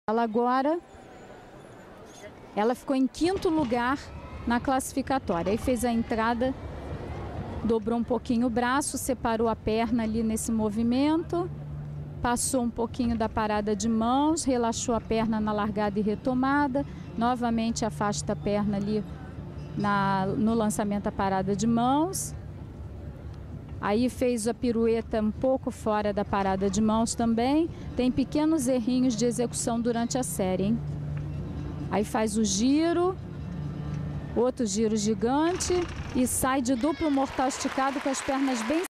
Ela agora, ela ficou em 5º lugar na classificatória. Aí fez a entrada, dobrou um pouquinho o braço, separou a perna ali nesse movimento, passou um pouquinho da parada de mãos, relaxou a perna na largada e retomada, novamente afasta a perna ali no lançamento da parada de mãos. Aí fez a pirueta um pouco fora da parada de mãos também. Tem pequenos errinhos de execução durante a série, hein? Aí faz o giro, outro giro gigante e sai de duplo mortal esticado com as pernas bem